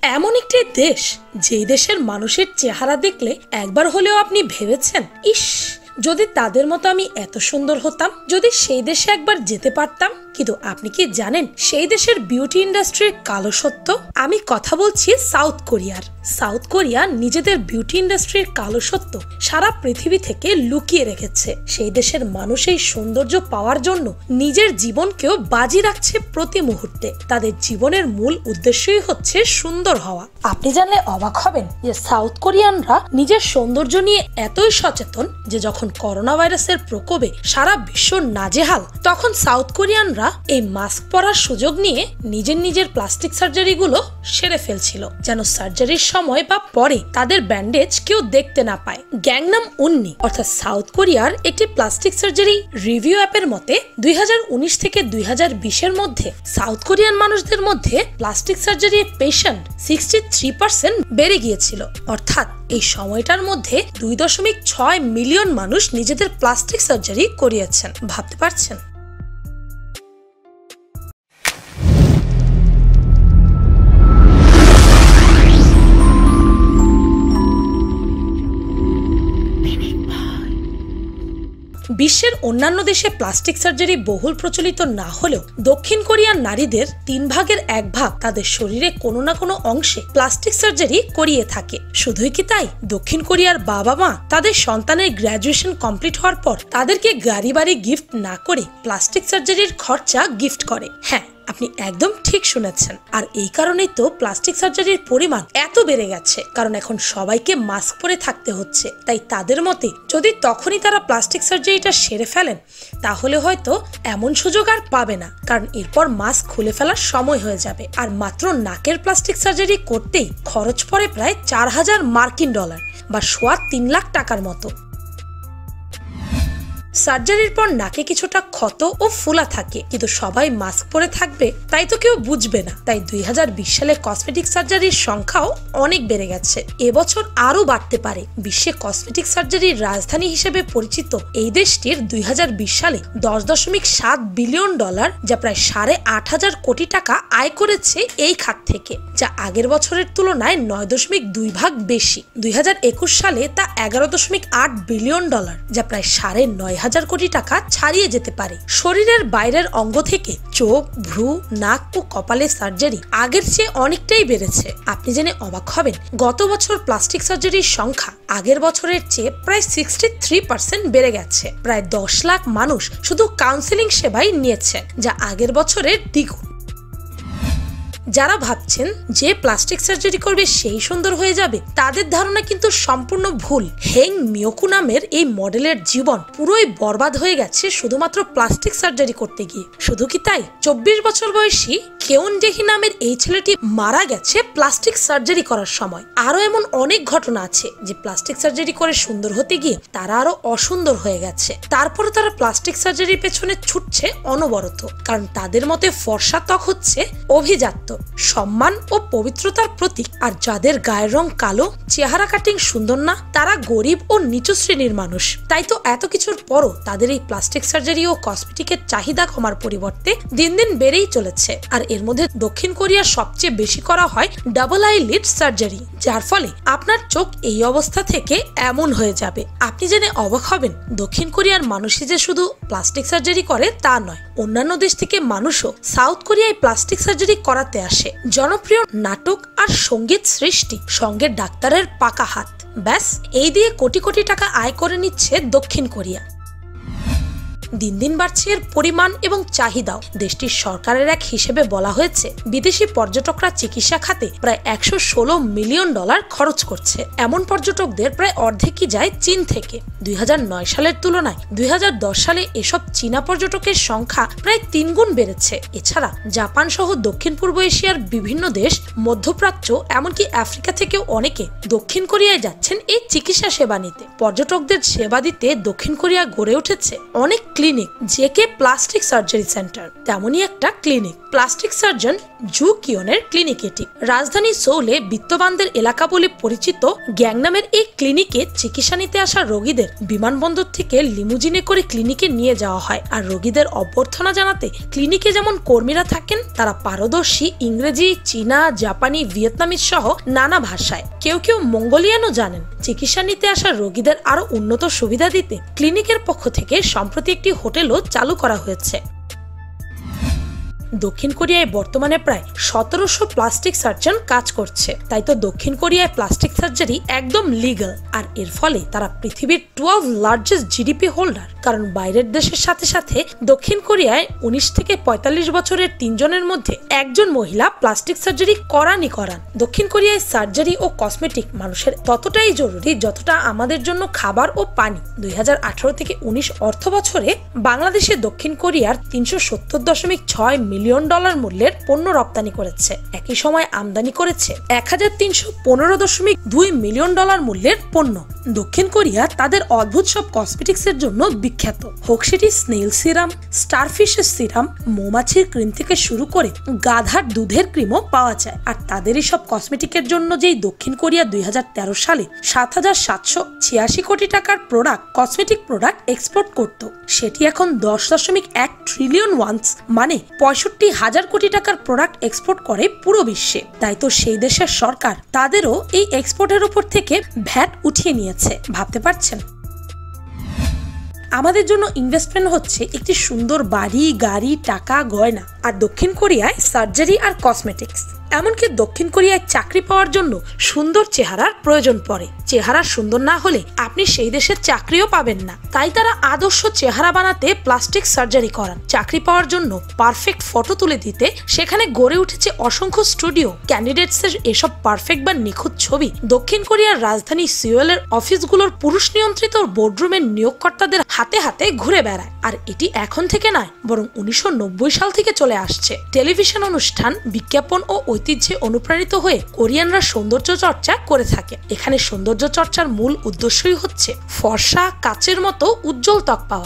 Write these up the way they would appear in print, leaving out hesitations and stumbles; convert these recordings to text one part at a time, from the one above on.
এমন একটি দেশ যেই দেশের মানুষের চেহারা দেখলে একবার হলেও আপনি ভেবেছেন, ইস যদি তাদের মতো আমি এত সুন্দর হতাম, যদি সেই দেশে একবার যেতে পারতাম। কিন্তু আপনি কি জানেন সেই দেশের বিউটি ইন্ডাস্ট্রির কালো সত্য? আমি কথা বলছি সাউথ কোরিয়ার। সাউথ কোরিয়া নিজেদের বিউটি ইন্ডাস্ট্রির কালো সত্য সারা পৃথিবী থেকে লুকিয়ে রেখেছে। সেই দেশের মানুষ এই সৌন্দর্য পাওয়ার জন্য নিজের জীবনকেও বাজি রাখছে প্রতি মুহূর্তে। তাদের জীবনের মূল উদ্দেশ্যই হচ্ছে সুন্দর হওয়া। আপনি জানলে অবাক হবেন যে সাউথ কোরিয়ানরা নিজের সৌন্দর্য নিয়ে এতই সচেতন যে যখন করোনা ভাইরাসের প্রকোপে সারা বিশ্ব নাজেহাল, তখন সাউথ কোরিয়ানরা এই মাস্ক পরার সুযোগ নিয়ে নিজের প্লাস্টিক সার্জারি গুলো সেরে ফেলছিল, যেন সার্জারির সময় বা পরে তাদের ব্যান্ডেজ কেউ দেখতে না পায়। গ্যাংনাম উন্নি অর্থাৎ সাউথ কোরিয়ার একটি প্লাস্টিক সার্জারি রিভিউ অ্যাপের মতে 2019 থেকে 2020 মধ্যে সাউথ কোরিয়ান মানুষদের মধ্যে প্লাস্টিক সার্জারির পেশেন্ট 63% বেড়ে গিয়েছিল। অর্থাৎ এই সময়টার মধ্যে 2.6 মিলিয়ন মানুষ নিজেদের প্লাস্টিক সার্জারি করিয়েছেন। ভাবতে পারছেন? বিশ্বের অন্যান্য দেশে প্লাস্টিক সার্জারি বহুল প্রচলিত না হলেও দক্ষিণ কোরিয়ার নারীদের 3 ভাগের 1 ভাগ তাদের শরীরে কোনো না কোনো অংশে প্লাস্টিক সার্জারি করিয়ে থাকে। শুধুই কি তাই, দক্ষিণ কোরিয়ার বাবা মা তাদের সন্তানের গ্র্যাজুয়েশন কমপ্লিট হওয়ার পর তাদেরকে গাড়ি বাড়ি গিফট না করে প্লাস্টিক সার্জারির খরচা গিফট করে। হ্যাঁ, আপনি একদম ঠিক শুনেছেন। আর এই কারণেই তো প্লাস্টিক সার্জারির পরিমাণ এত বেড়ে গেছে, কারণ এখন সবাইকে মাস্ক পরে থাকতে হচ্ছে। তাই তাদের মতে যদি তখনই তারা প্লাস্টিক সার্জারিটা সেরে ফেলেন তাহলে হয়তো এমন সুযোগ আর পাবে না, কারণ এরপর মাস্ক খুলে ফেলার সময় হয়ে যাবে। আর মাত্র নাকের প্লাস্টিক সার্জারি করতেই খরচ পড়ে প্রায় 4000 মার্কিন ডলার বা সোয়া 3 লাখ টাকার মতো। সার্জারির পর নাকে কিছুটা ক্ষত ও ফোলা থাকে, কিন্তু সবাই মাস্ক পরে থাকবে তাই তো কেউ বুঝবে না। তাই 2020 সালে কসমেটিক সার্জারির সংখ্যাও অনেক বেড়ে গেছে, এবছর আরো বাড়তে পারে। বিশ্বে কসমেটিক সার্জারির রাজধানী হিসেবে পরিচিত এই দেশটির 2020 সালে 10.7 বিলিয়ন ডলার, যা প্রায় 8.5 কোটি টাকা আয় করেছে এই খাত থেকে, যা আগের বছরের তুলনায় 9.2 ভাগ বেশি। 2021 সালে তা 11.8 বিলিয়ন ডলার, যা প্রায় 9.5 কোটি টাকা ছাড়িয়ে যেতে পারে। শরীরের বাইরের অঙ্গ থেকে চোখ, ভ্রু, নাক ও কপালের সার্জারি আগের চেয়ে অনেকটাই বেড়েছে। আপনি জেনে অবাক হবেন, গত বছর প্লাস্টিক সার্জারির সংখ্যা আগের বছরের চেয়ে প্রায় 63% বেড়ে গেছে। প্রায় 10 লাখ মানুষ শুধু কাউন্সেলিং সেবাই নিয়েছে, যা আগের বছরের দ্বিগুণ। যারা ভাবছেন যে প্লাস্টিক সার্জারি করবে সেই সুন্দর হয়ে যাবে, তাদের ধারণা কিন্তু সম্পূর্ণ ভুল। হেং মিয়োকু নামের এই মডেলের জীবন পুরোই বরবাদ হয়ে গেছে শুধুমাত্র প্লাস্টিক সার্জারি করতে গিয়ে। শুধু কি তাই, 24 বছর বয়সী কেউন ডেহি নামের এই ছেলেটি মারা গেছে প্লাস্টিক সার্জারি করার সময়। আরো এমন অনেক ঘটনা আছে যে প্লাস্টিক সার্জারি করে সুন্দর হতে গিয়ে তারা আরো অসুন্দর হয়ে গেছে। তারপরে তারা প্লাস্টিক সার্জারির পেছনে ছুটছে অনবরত, কারণ তাদের মতে ফর্সা ত্বক হচ্ছে অভিজাত্য, সম্মান ও পবিত্রতার প্রতীক। আর যাদের গায়ের রং কালো, চেহারা কাটিং সুন্দর না, তারা গরিব ও নিচু শ্রেণীর মানুষ। তাই তো এত কিছুর পরও তাদের এই প্লাস্টিক সার্জারি ও কসমেটিকের চাহিদা কমার পরিবর্তে দিন দিন বেড়েই চলেছে। আর এর মধ্যে দক্ষিণ কোরিয়ার সবচেয়ে বেশি করা হয় ডাবল আইলিড সার্জারি, যার ফলে আপনার চোখ এই অবস্থা থেকে এমন হয়ে যাবে। আপনি জেনে অবাক হবেন, দক্ষিণ কোরিয়ার মানুষই যে শুধু প্লাস্টিক সার্জারি করে তা নয়, অন্যান্য দেশ থেকে মানুষও সাউথ কোরিয়ায় প্লাস্টিক সার্জারি করাতে আসে। জনপ্রিয় নাটক আর সঙ্গীত সৃষ্টি, সঙ্গে ডাক্তারের পাকা হাত, ব্যাস এই দিয়ে কোটি কোটি টাকা আয় করে নিচ্ছে দক্ষিণ কোরিয়া। দিন দিন বাড়ছে এর পরিমাণ এবং চাহিদাও। দেশটির সরকারের এক হিসেবে বলা হয়েছে, বিদেশি পর্যটকরা চিকিৎসা খাতে প্রায় 116 মিলিয়ন ডলার খরচ করছে। এমন পর্যটকদের প্রায় অর্ধেকই যায় চীন থেকে। 2009 সালের তুলনায় 2010 সালে এসব চীনা পর্যটকের সংখ্যা প্রায় 3 গুণ বেড়েছে। এছাড়া জাপান সহ দক্ষিণ পূর্ব এশিয়ার বিভিন্ন দেশ, মধ্যপ্রাচ্য, এমনকি আফ্রিকা থেকেও অনেকে দক্ষিণ কোরিয়ায় যাচ্ছেন এই চিকিৎসা সেবা নিতে। পর্যটকদের সেবা দিতে দক্ষিণ কোরিয়া গড়ে উঠেছে অনেক clinic, JK plastic surgery centre তেমনই একটা ক্লিনিক। প্লাস্টিক সার্জন জু কিয়নের ক্লিনিক এটি। রাজধানী সৌলে বিত্তবানদের এলাকা বলে পরিচিত গ্যাংনামের এই ক্লিনিকে চিকিৎসা নিতে আসা রোগীদের বিমানবন্দর থেকে লিমুজিনে করে ক্লিনিকে নিয়ে যাওয়া হয়। আর রোগীদের অভ্যর্থনা জানাতে ক্লিনিকে যেমন কর্মীরা থাকেন, তারা পারদর্শী ইংরেজি, চীনা, জাপানি, ভিয়েতনামিজ সহ নানা ভাষায়, কেউ কেউ মঙ্গোলিয়ানও জানেন। চিকিৎসা নিতে আসা রোগীদের আরো উন্নত সুবিধা দিতে ক্লিনিকের পক্ষ থেকে সম্প্রতি একটি হোটেলও চালু করা হয়েছে। দক্ষিণ কোরিয়ায় বর্তমানে প্রায় 1700 প্লাস্টিক সার্জন কাজ করছে। তাই তো দক্ষিণ কোরিয়ায় প্লাস্টিক সার্জারি একদম লিগ্যাল। আর এর ফলে তারা পৃথিবীর 12 লার্জেস্ট জিডিপি হোল্ডার। কারণ বাইরের দেশের সাথে সাথে দক্ষিণ কোরিয়ায় 19 থেকে 45 বছরের 3 জনের মধ্যে একজন মহিলা প্লাস্টিক সার্জারি করান। দক্ষিণ কোরিয়ায় সার্জারি ও কসমেটিক মানুষের ততটাই জরুরি যতটা আমাদের জন্য খাবার ও পানি। 2018 থেকে 19 অর্থ বছরে বাংলাদেশে দক্ষিণ কোরিয়ার $370.6 মিলিয়ন মূল্যের পণ্য রপ্তানি করেছে। একই সময় আমদানি করেছে $1315.2 মিলিয়ন মূল্যের পণ্য। দক্ষিণ কোরিয়া তাদের অদ্ভুত সব কসমেটিক্সের জন্য বিখ্যাত। হোক সেটি স্নেল সিরাম, স্টারফিশের সিরাম, মৌমাছির ক্রিম থেকে শুরু করে গাধার দুধের ক্রিমও পাওয়া যায়। আর তাদেরই সব কসমেটিকের জন্য যেই দক্ষিণ কোরিয়া 2013 সালে 7,786 কোটি টাকার কসমেটিক প্রোডাক্ট এক্সপোর্ট করত, সেটি এখন 10.1 ট্রিলিয়ন ওয়ান্স মানে 65,000 কোটি টাকার প্রোডাক্ট এক্সপোর্ট করে পুরো বিশ্বে। তাই তো সেই দেশের সরকার তাদেরও এই এক্সপোর্টের উপর থেকে ভ্যাট উঠিয়ে নিয়েছে। ভাবতে পারছেন? আমাদের জন্য ইনভেস্টমেন্ট হচ্ছে একটি সুন্দর বাড়ি, গাড়ি, টাকা, গয়না। আর দক্ষিণ কোরিয়ায় সার্জারি আর কসমেটিক্স। এমনকি দক্ষিণ কোরিয়ায় চাকরি পাওয়ার জন্য সুন্দর চেহারার প্রয়োজন পড়ে। চেহারা সুন্দর না হলে আপনি সেই দেশের চাকরিও পাবেন না। তাই তারা আদর্শ চেহারা বানাতে প্লাস্টিক সার্জারি করান। চাকরি পাওয়ার জন্য পারফেক্ট ফটো তুলে দিতে সেখানে গড়ে উঠেছে অসংখ্য স্টুডিও। ক্যান্ডিডেটসের এসব পারফেক্ট বা নিখুঁত ছবি দক্ষিণ কোরিয়ার রাজধানী সিওলের অফিসগুলোর পুরুষ নিয়ন্ত্রিত বোর্ডরুমের নিয়োগকর্তাদের হাতে হাতে ঘুরে বেড়ায়। আর এটি এখন থেকে নয়, বরং 1990 সাল থেকে চলে আসছে। টেলিভিশন অনুষ্ঠান, বিজ্ঞাপন ও ঐতিহ্যে অনুপ্রাণিত হয়ে কোরিয়ানরা সৌন্দর্য চর্চা করে থাকে। এখানে সৌন্দর্য চর্চার মূল উদ্দেশ্যই হচ্ছে ফর্সা, কাচের মতো উজ্জ্বল ত্বক পাওয়া।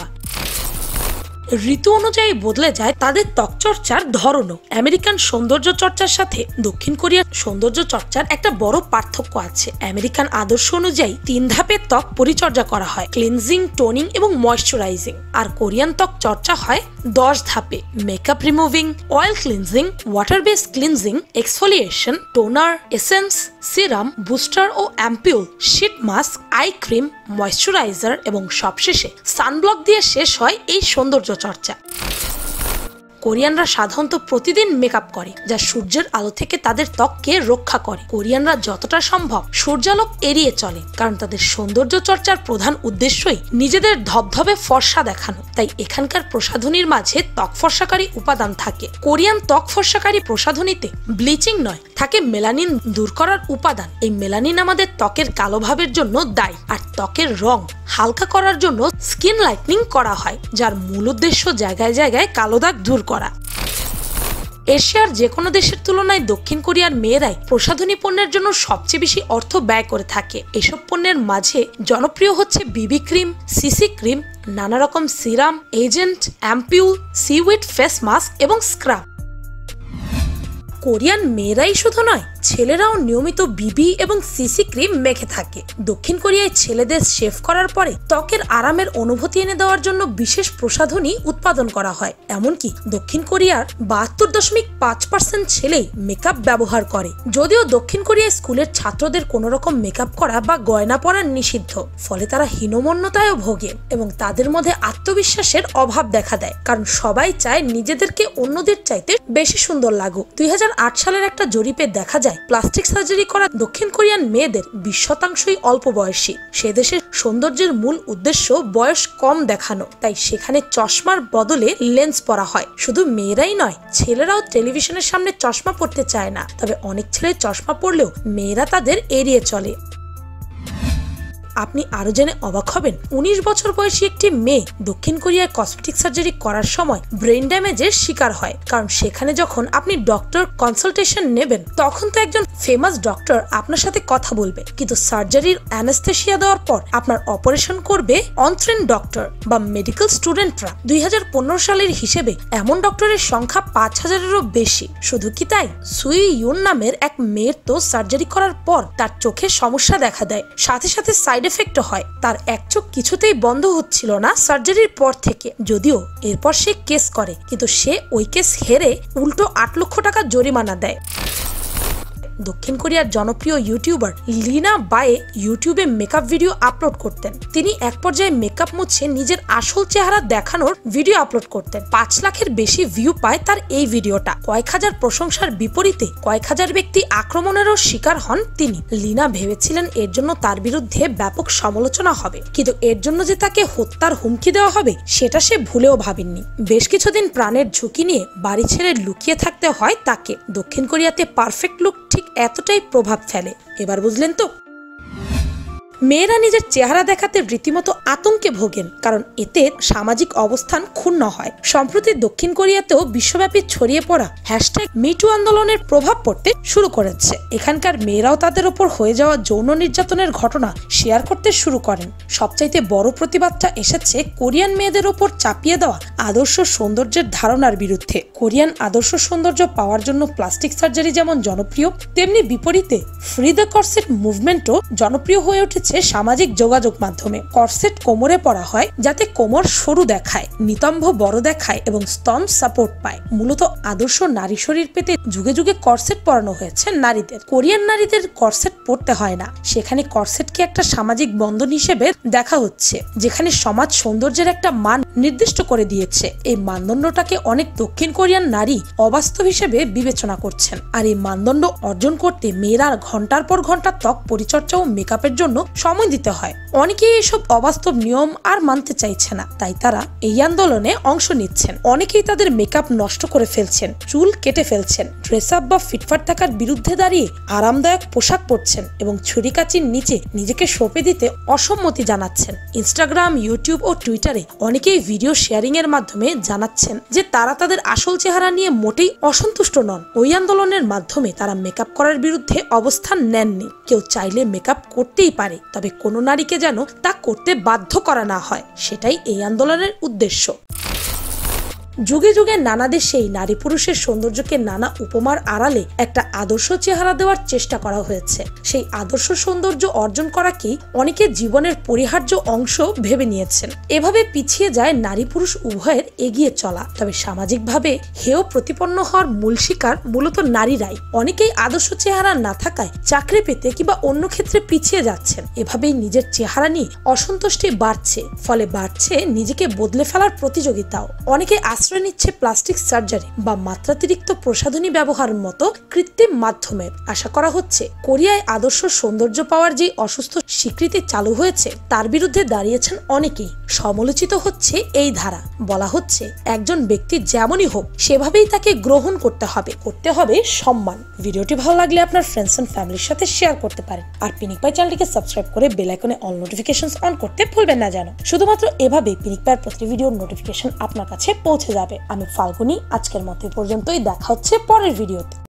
ঋতু অনুযায়ী বদলে যায় তাদের ত্বক চর্চার ধরনও। আমেরিকান সৌন্দর্য চর্চার সাথে দক্ষিণ কোরিয়ার সৌন্দর্য চর্চার একটা বড় পার্থক্য আছে। আমেরিকান আদর্শ অনুযায়ী 3 ধাপে ত্বক পরিচর্যা করা হয়: ক্লিনজিং, টোনিং এবং ময়েশ্চারাইজিং। আর কোরিয়ান ত্বক চর্চা হয় 10 ধাপে: makeup removing, oil cleansing, water base cleansing, exfoliation, toner, essence, serum, booster ও ampoule, sheet mask, eye cream, moisturiser এবং সবশেষে সানব্লক দিয়ে শেষ হয় এই সৌন্দর্য চর্চা। কোরিয়ানরা সাধারণত প্রতিদিন মেকআপ করে, যা সূর্যের আলো থেকে তাদের ত্বককে রক্ষা করে। কোরিয়ানরা যতটা সম্ভব সূর্যালোক এড়িয়ে চলে, কারণ তাদের সৌন্দর্য চর্চার প্রধান উদ্দেশ্যই নিজেদের ধবধবে ফর্সা দেখানো। তাই এখানকার প্রসাধনীর মাঝে ত্বক ফর্সাকারী উপাদান থাকে। কোরিয়ান ত্বক ফর্সাকারী প্রসাধনীতে ব্লিচিং নয়, থাকে মেলানিন দূর করার উপাদান। এই মেলানিন আমাদের ত্বকের কালো ভাবের জন্য দায়ী। আর ত্বকের রং হালকা করার জন্য স্কিন লাইটনিং করা হয়, যার মূল উদ্দেশ্য জায়গায় জায়গায় কালো দাগ দূর করা। এশিয়ার যে কোনো দেশের তুলনায় দক্ষিণ কোরিয়ার মেয়েরাই প্রসাধনী পণ্যের জন্য সবচেয়ে বেশি অর্থ ব্যয় করে থাকে। এসব পণ্যের মাঝে জনপ্রিয় হচ্ছে বিবি ক্রিম, সিসি ক্রিম, নানা রকম serum, agent, ampoule, seaweed face mask এবং স্ক্রাব। কোরিয়ান মেয়েরাই শুধু নয়, ছেলেরাও নিয়মিত বিবি এবং সিসি ক্রিম মেখে থাকে। দক্ষিণ কোরিয়ায় ছেলেদের শেভ করার পরে ত্বকের আরামের অনুভূতি এনে দেওয়ার জন্য বিশেষ প্রসাধনী উৎপাদন করা হয়। এমনকি দক্ষিণ কোরিয়ার 72.5% ছেলেই মেকআপ ব্যবহার করে। যদিও দক্ষিণ কোরিয়ায় স্কুলের ছাত্রদের কোনো রকম মেকআপ করা বা গয়না পরা নিষিদ্ধ, ফলে তারা হীনমন্যতায়ও ভোগে এবং তাদের মধ্যে আত্মবিশ্বাসের অভাব দেখা দেয়। কারণ সবাই চায় নিজেদেরকে অন্যদের চাইতে বেশি সুন্দর লাগুক। 2008 সালের একটা জরিপে দেখা যায় প্লাস্টিক সার্জারি করা দক্ষিণ কোরিয়ান মেয়েদের 20% অল্প বয়সী। সে দেশের সৌন্দর্যের মূল উদ্দেশ্য বয়স কম দেখানো, তাই সেখানে চশমার বদলে লেন্স পরা হয়। শুধু মেয়েরাই নয়, ছেলেরাও টেলিভিশনের সামনে চশমা পরতে চায় না। তবে অনেক ছেলে চশমা পরলেও মেয়েরা তাদের এড়িয়ে চলে। আপনি আরো জেনে অবাক হবেন 19 বছর বয়সী একটি মেয়ে দক্ষিণ কোরিয়ায় কসমেটিক সার্জারি করার সময় ব্রেন ড্যামেজের শিকার হয়। কারণ সেখানে যখন আপনি ডক্টর কনসালটেশন নেবেন তখন তো একজন ফেমাস ডক্টর আপনার সাথে কথা বলবে, কিন্তু সার্জারির অ্যানেস্থেসিয়া দেওয়ার পর আপনার অপারেশন করবে অনট্রেন্ড ডক্টর বা মেডিকেল স্টুডেন্টরা। 2015 সালের হিসেবে এমন ডক্টরের সংখ্যা 5000-এরও বেশি। শুধু কি তাই, সুই ইউন নামের এক মেয়ের তো সার্জারি করার পর তার চোখে সমস্যা দেখা দেয়, সাথে সাথে সাইড এফেক্টও হয়। তার এক চোখ কিছুতেই বন্ধ হচ্ছিল না সার্জারির পর থেকে। যদিও এরপর সে কেস করে, কিন্তু সে ওই কেস হেরে উল্টো 8 লক্ষ টাকা জরিমানা দেয়। দক্ষিণ কোরিয়ার জনপ্রিয় ইউটিউবার লিনা বায়ে ইউটিউবে মেকআপ ভিডিও আপলোড করতেন। তিনি এক পর্যায়ে মেকআপ মুছে নিজের আসল চেহারা দেখানোর ভিডিও আপলোড করতেন। 5 লাখের বেশি ভিউ পায় তার এই ভিডিওটা। কয়েক হাজার প্রশংসার বিপরীতে কয়েক হাজার ব্যক্তি আক্রমণেরও শিকার হন তিনি। লিনা ভেবেছিলেন এর জন্য তার বিরুদ্ধে ব্যাপক সমালোচনা হবে, কিন্তু এর জন্য যে তাকে হত্যার হুমকি দেওয়া হবে সেটা সে ভুলেও ভাবেননি। বেশ কিছুদিন প্রাণের ঝুঁকি নিয়ে বাড়ি ছেড়ে লুকিয়ে থাকতে হয় তাকে। দক্ষিণ কোরিয়াতে পারফেক্ট লুক ঠিক এতটাই প্রভাব ফেলে। এবার বুঝলেন তো? মেয়েরা নিজের চেহারা দেখাতে রীতিমতো আতঙ্কে ভোগেন, কারণ এতে সামাজিক অবস্থান ক্ষুণ্ণ হয়। সম্প্রতি দক্ষিণ কোরিয়াতেও বিশ্বব্যাপী ছড়িয়ে পড়া #মিটু আন্দোলনের প্রভাব পড়তে শুরু করেছে। এখানকার মেয়েরাও তাদের ওপর হয়ে যাওয়া যৌন নির্যাতনের ঘটনা শেয়ার করতে শুরু করেন। সবচাইতে বড় প্রতিবাদটা এসেছে কোরিয়ান মেয়েদের ওপর চাপিয়ে দেওয়া আদর্শ সৌন্দর্যের ধারণার বিরুদ্ধে। কোরিয়ান আদর্শ সৌন্দর্য পাওয়ার জন্য প্লাস্টিক সার্জারি যেমন জনপ্রিয়, তেমনি বিপরীতে ফ্রি দ্য কর্সেট মুভমেন্টও জনপ্রিয় হয়ে উঠেছে সামাজিক যোগাযোগ মাধ্যমে। কর্সেট কোমরে পরা হয় যাতে কোমর সরু দেখায়, নিতম্ব বড় দেখায় এবং স্তন সাপোর্ট পায়। মূলত আদর্শ নারী শরীর পেতে যুগে যুগে কর্সেট পরানো হয়েছে নারীদের। কোরিয়ান নারীদের কর্সেট পরতে হয় না, সেখানে কর্সেটকে একটা সামাজিক বন্ধন হিসেবে দেখা হচ্ছে, যেখানে সমাজ সৌন্দর্যের একটা মান নির্দিষ্ট করে দিয়েছে। এই মানদণ্ডটাকে অনেক দক্ষিণ কোরিয়ান নারী অবাস্তব হিসেবে বিবেচনা করছেন। আর এই মানদণ্ড অর্জন করতে মেয়েরা ঘন্টার পর ঘন্টা ত্বক পরিচর্যা ও মেকআপের জন্য সময় দিতে হয়। অনেকেই এসব অবাস্তব নিয়ম আর মানতে চাইছে না, তাই তারা এই আন্দোলনে অংশ নিচ্ছেন। অনেকেই তাদের মেকআপ নষ্ট করে ফেলছেন, চুল কেটে ফেলছেন, ড্রেস আপ বা ফিটফাট থাকার বিরুদ্ধে দাঁড়িয়ে আরামদায়ক পোশাক পরছেন এবং ছুরিকাচির নিচে নিজেকে সঁপে দিতে অসম্মতি জানাচ্ছেন। ইনস্টাগ্রাম, ইউটিউব ও টুইটারে অনেকেই ভিডিও শেয়ারিং এর মাধ্যমে জানাচ্ছেন যে তারা তাদের আসল চেহারা নিয়ে মোটেই অসন্তুষ্ট নন। ওই আন্দোলনের মাধ্যমে তারা মেকআপ করার বিরুদ্ধে অবস্থান নেননি। কেউ চাইলে মেকআপ করতেই পারে, তবে কোনো নারীকে যেন তা করতে বাধ্য করা না হয়, সেটাই এই আন্দোলনের উদ্দেশ্য। যুগে যুগে নানা দেশেই নারী পুরুষের সৌন্দর্যকে নানা উপমার আড়ালে একটা আদর্শ চেহারা দেওয়ার চেষ্টা করা হয়েছে। সেই আদর্শ সৌন্দর্য অর্জন করাকেই অনেকে জীবনের পরিহার্য অংশ ভেবে নিয়েছেন। এভাবে পিছিয়ে যায় নারী পুরুষ উভয়ের এগিয়ে চলা। তবে সামাজিকভাবে হেয় প্রতিপন্ন হওয়ার মূল শিকার মূলত নারীরাই। অনেকেই আদর্শ চেহারা না থাকায় চাকরি পেতে কিংবা অন্য ক্ষেত্রে পিছিয়ে যাচ্ছেন। এভাবেই নিজের চেহারা নিয়ে অসন্তুষ্টি বাড়ছে, ফলে বাড়ছে নিজেকে বদলে ফেলার প্রতিযোগিতাও। অনেকে আশ্রয় নিচ্ছে প্লাস্টিক সার্জারি বা মাত্রাতিরিক্ত প্রসাধনী ব্যবহারের মতো কৃত্রিম মাধ্যমে। আশা করা হচ্ছে কোরিয়ায় আদর্শ সৌন্দর্য পাওয়ার যে অসুস্থ স্বীকৃতি চালু হয়েছে তার বিরুদ্ধে দাঁড়িয়েছেন অনেকেই। সমালোচিত হচ্ছে এই ধারা। বলা হচ্ছে একজন ব্যক্তি যেমনই হোক সেভাবেই তাকে গ্রহণ করতে হবে সম্মান। ভিডিওটি ভালো লাগলে আপনার ফ্রেন্ডস এন্ড ফ্যামিলির সাথে শেয়ার করতে পারেন। আর পিনিকপাই চ্যানেলটিকে সাবস্ক্রাইব করে বেল আইকনে অল নোটিফিকেশনস অন করতে ভুলবেন না যেন। শুধুমাত্র এভাবে পিনিকপাইয়ের প্রতি ভিডিওর নোটিফিকেশন আপনার কাছে পৌঁছে যাবে। আমি ফাল্গুনি, আজকের মতো পর্যন্তই। দেখা হচ্ছে পরের ভিডিওতে।